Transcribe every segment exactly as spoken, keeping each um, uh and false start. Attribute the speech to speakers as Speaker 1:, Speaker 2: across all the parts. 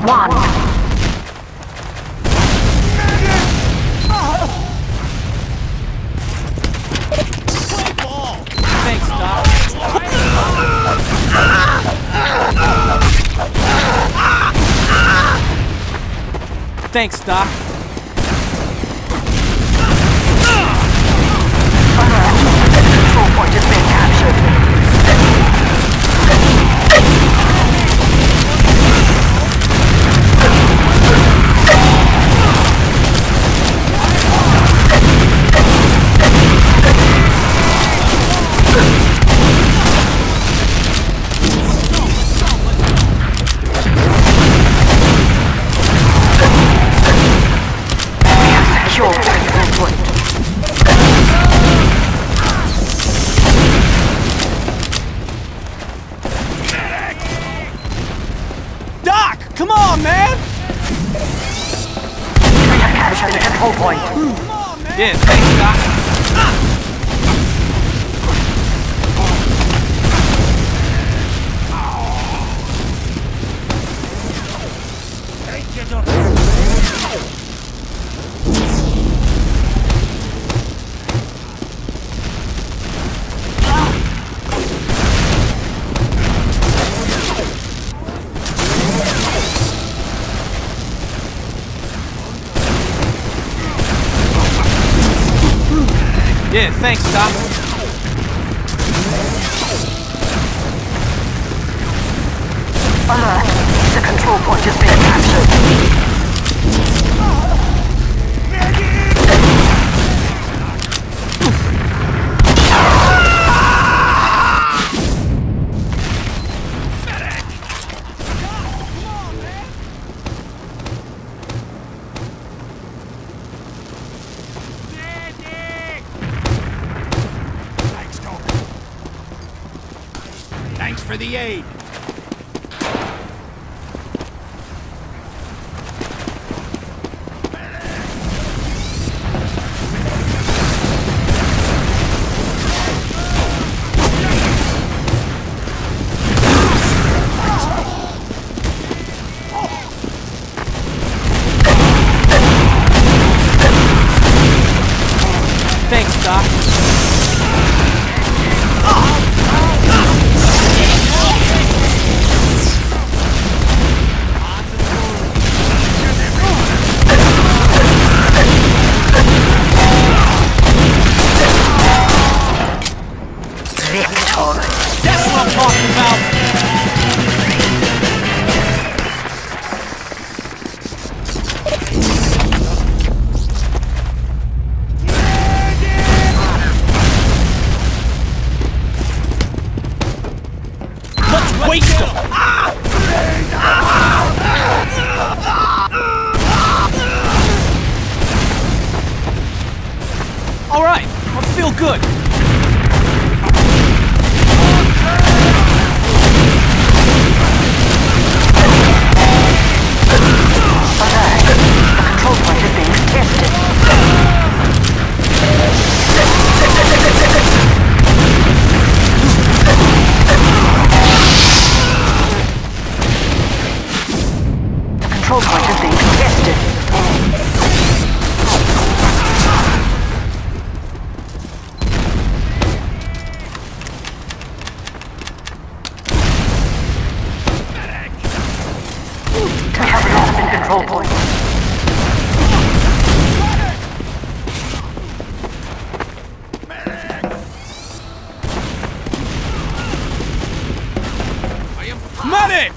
Speaker 1: one.
Speaker 2: Thanks, Doc. Thanks, Doc.
Speaker 1: The control point has been captured.
Speaker 2: Doc, come on, man!
Speaker 1: We have captured the control point.
Speaker 2: Yeah, thanks, Doc. Yeah, thanks, Doc.
Speaker 1: Alert! The control point has been captured.
Speaker 2: Thanks for the aid. Thanks, Doc.
Speaker 1: Victor.
Speaker 2: That's what I'm talking about. Let's waste them. All right, I feel good.
Speaker 1: Control point is being tested. The control point is being tested. We have lost the control point.
Speaker 2: Medic!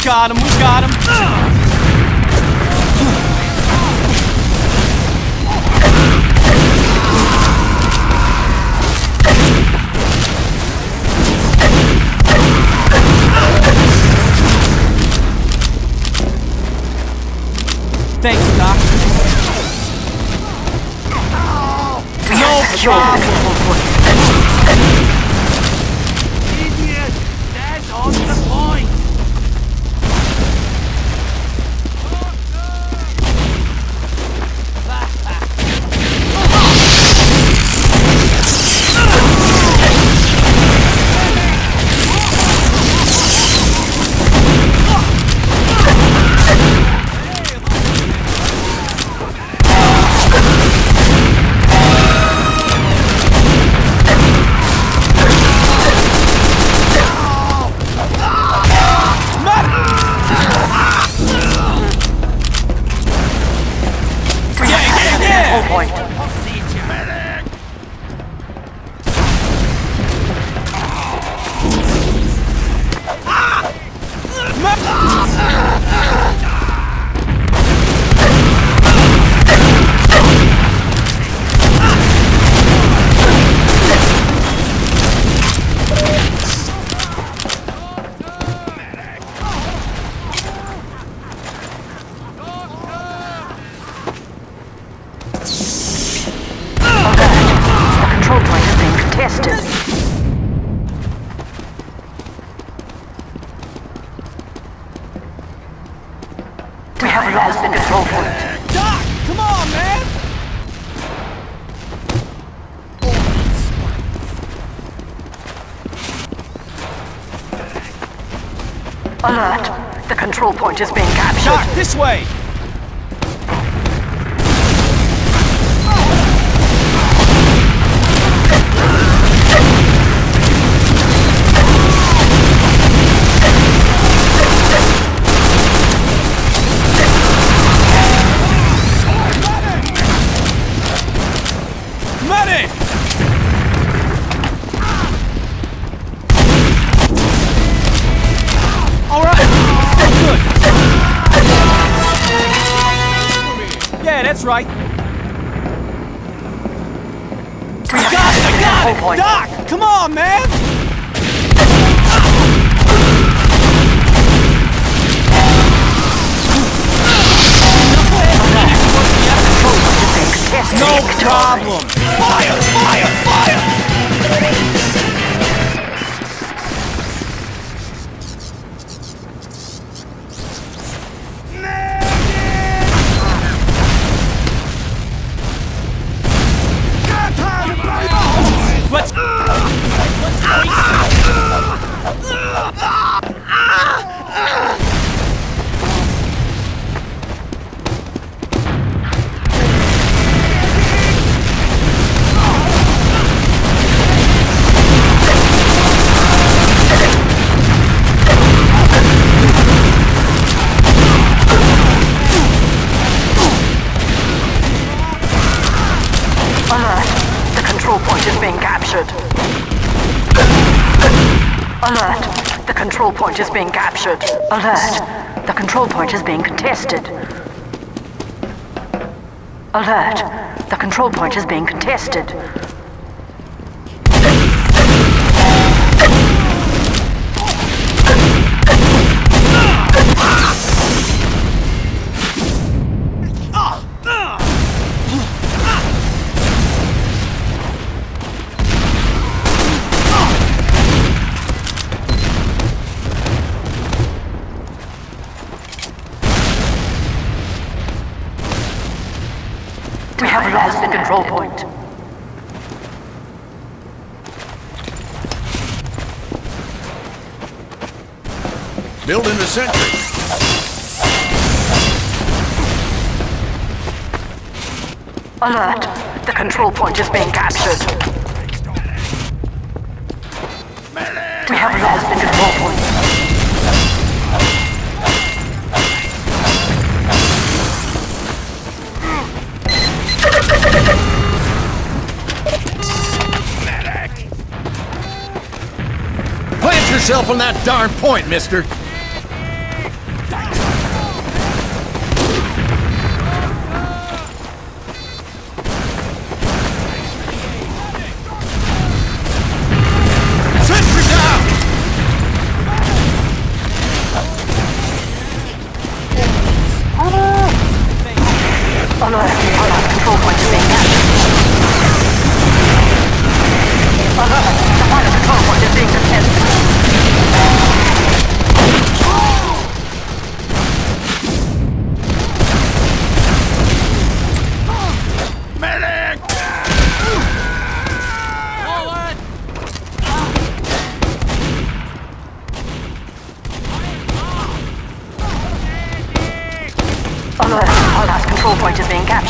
Speaker 2: got him, we got him! Thanks, Doc. No problem!
Speaker 3: Idiot! Stand on the point!
Speaker 1: We have lost the control point.
Speaker 2: Doc, come on, man!
Speaker 1: Alert! The control point is being captured.
Speaker 2: Doc, this way! That's right. I got it! I got it! Doc, come on, man! No problem. Fire! Fire! Fire! Let's... Let's
Speaker 1: Alert! The control point is being captured. Alert! The control point is being contested. Alert! The control point is being contested. We have lost the control point.
Speaker 4: Building the sentry.
Speaker 1: Alert! The control point is being captured. We have lost the control point.
Speaker 4: Plant yourself on that darn point, mister!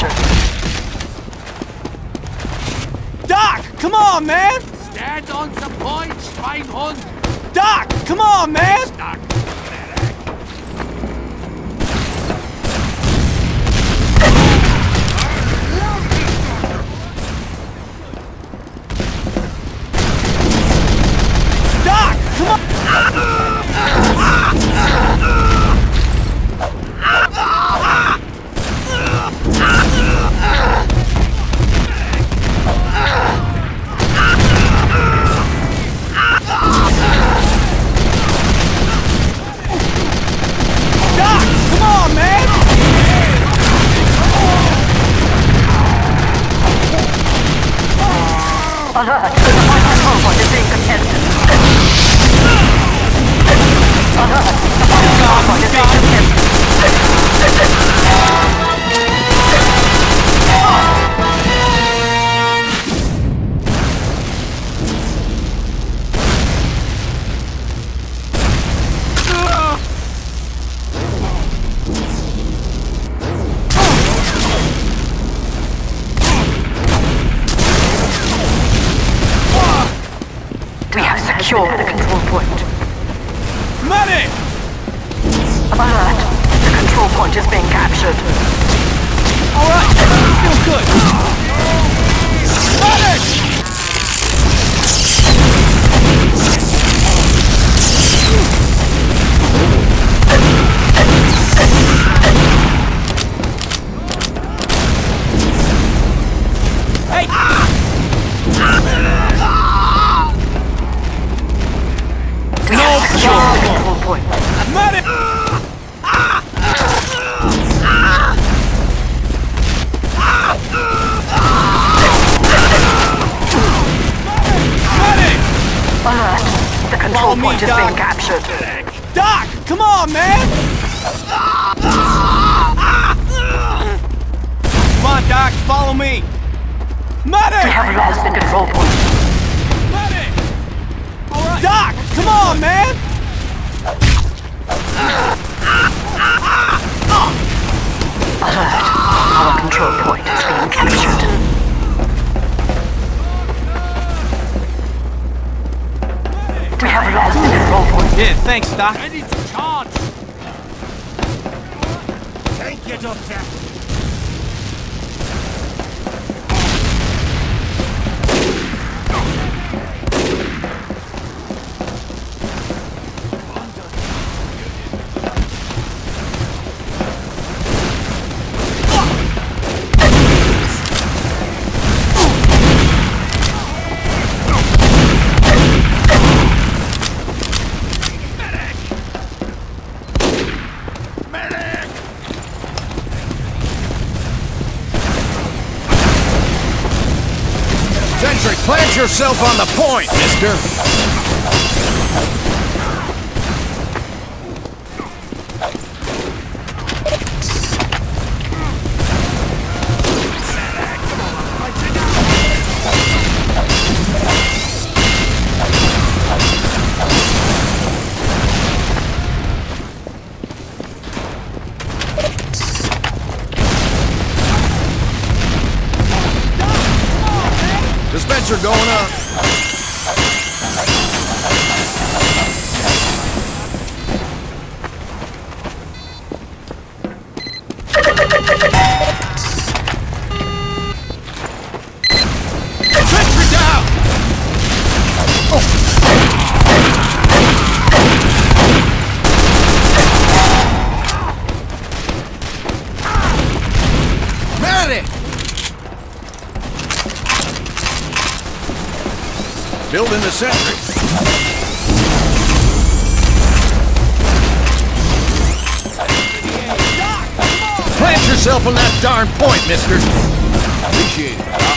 Speaker 1: captured.
Speaker 2: Doc, come on, man!
Speaker 3: Stand on the point, Schweinhund!
Speaker 2: Doc, come on, man!
Speaker 3: Doc.
Speaker 2: Doc, come on! Doc, come on, man!
Speaker 1: Alert! The point control point is being contested. Alert! The point control point is being contested. We have secured the control point.
Speaker 2: Medic!
Speaker 1: Alert! The control point is being captured.
Speaker 2: Alright, feel good. Medic! Hey!
Speaker 1: We have secured the control point.
Speaker 2: Medic! Medic!
Speaker 1: Alert! The control
Speaker 2: Follow me,
Speaker 1: point is
Speaker 2: Doc.
Speaker 1: being captured.
Speaker 2: Doc, come on, man! Come on, Doc, follow me! Medic!
Speaker 1: We have lost the control point.
Speaker 2: Medic! All right. Doc, come on, man!
Speaker 1: Alert! Our control point is being captured. We have lost the control point.
Speaker 2: Yeah, thanks, Doc.
Speaker 3: Ready to charge! Thank you, Doctor.
Speaker 4: Sentry, plant yourself on the point, mister! Dispenser going up. Sentry down! Medic! Building the sentry. Plant yourself on that darn point, mister. Appreciate it, Doc.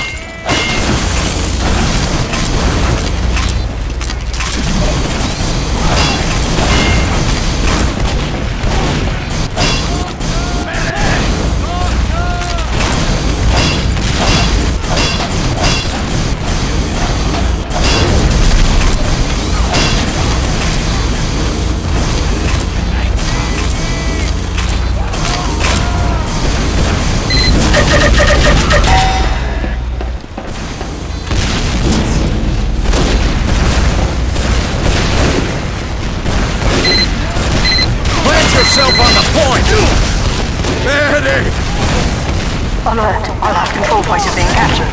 Speaker 4: yourself on the point! Medic!
Speaker 1: Alert. Our last control point is being captured.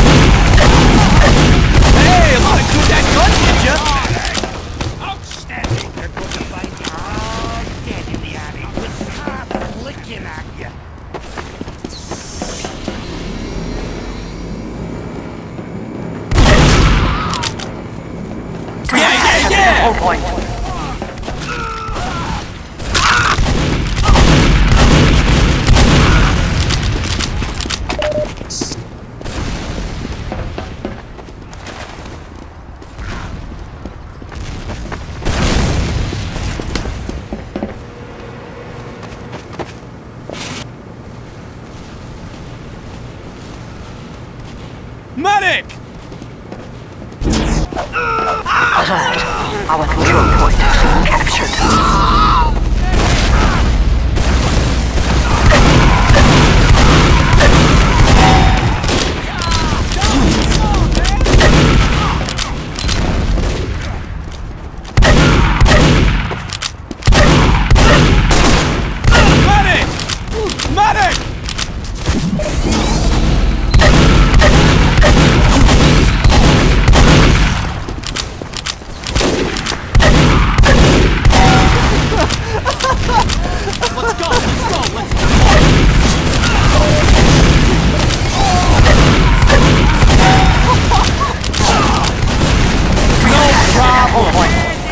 Speaker 2: Hey, a lot of good that gun did ya?
Speaker 3: Outstanding! They're going to find you all dead in the alley with cops licking at you.
Speaker 2: Yeah, yeah, yeah!
Speaker 1: Control point.
Speaker 2: Medic!
Speaker 1: Alert. Our control point is being captured.
Speaker 2: Medic! Medic! Let's go, let's go, let's go! No problem!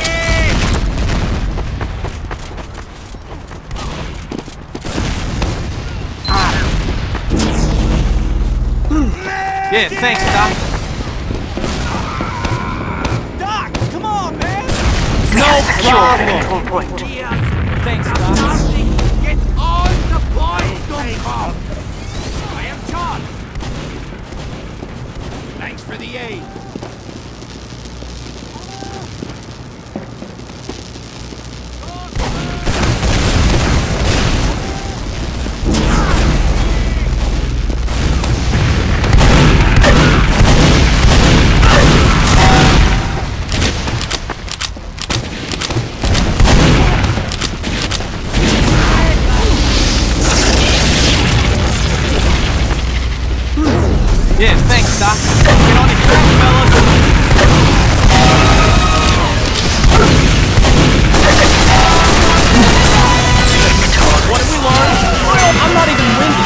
Speaker 2: Yeah, thanks, Doc. Doc, come on, man! No
Speaker 1: Secure the
Speaker 2: problem!
Speaker 1: control point.
Speaker 2: Thanks, Doc.
Speaker 3: Get on the point, Duncombe! I am John. Thanks for the aid.
Speaker 2: Yeah, thanks, Doc. Get on your track, fellas. What did we learn? Well, I'm not even winded.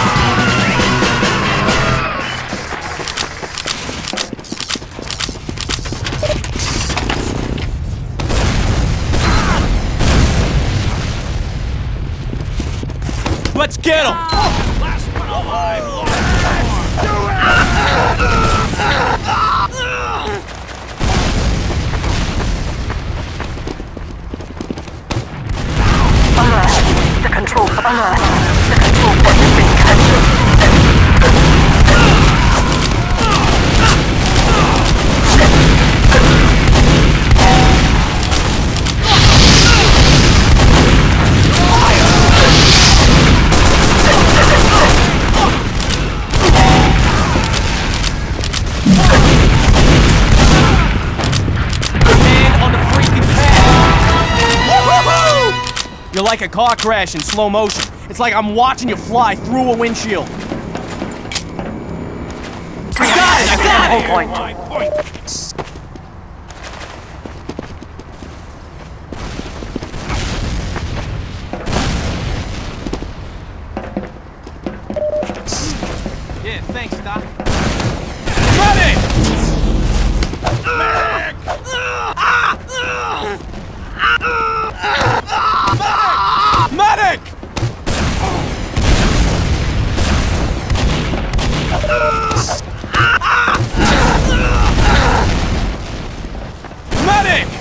Speaker 2: Let's get him!
Speaker 3: Last one alive, Lord.
Speaker 1: Alert. The control. Alert. The control point is being captured.
Speaker 2: You're like a car crash in slow motion. It's like I'm watching you fly through a windshield.
Speaker 1: I got it! I got it! Point.
Speaker 3: My point.
Speaker 2: Yeah, thanks, Doc. Medic! Medic! Medic! Medic!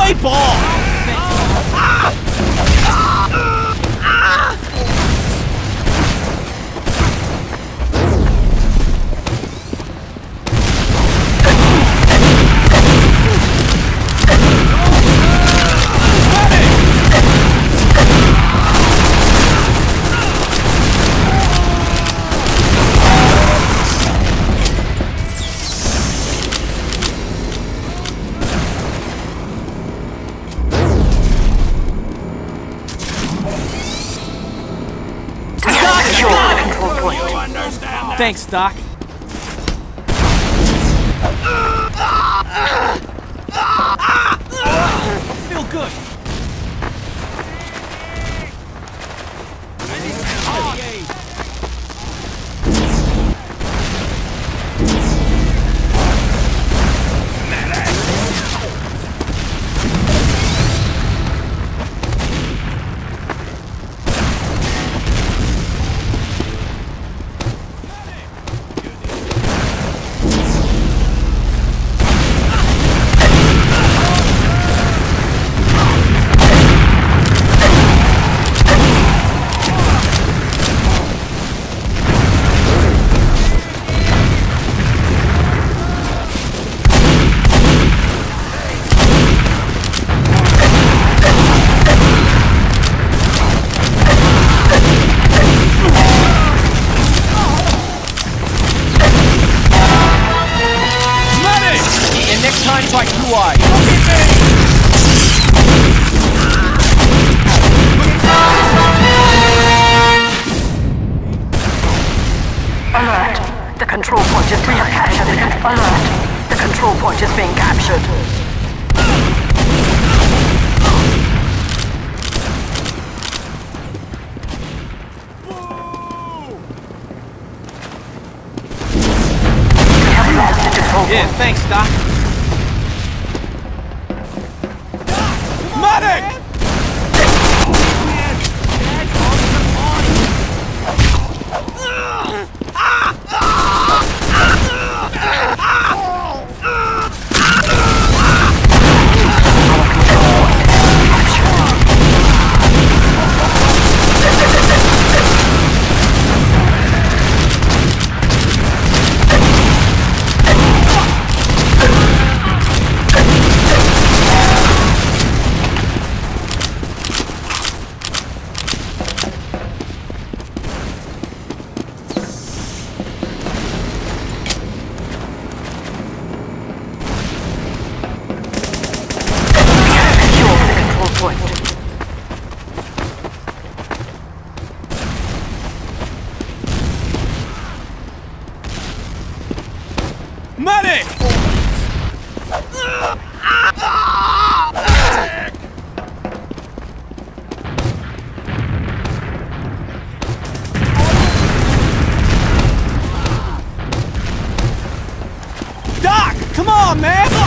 Speaker 2: Play ball! Thanks, Doc. Feel good. Like two eyes.
Speaker 1: Alert! The control point is being captured. Alert! The control point is being captured. We have lost the control point.
Speaker 2: Yeah, thanks, Doc. Medic! Medic! Doc, come on, man!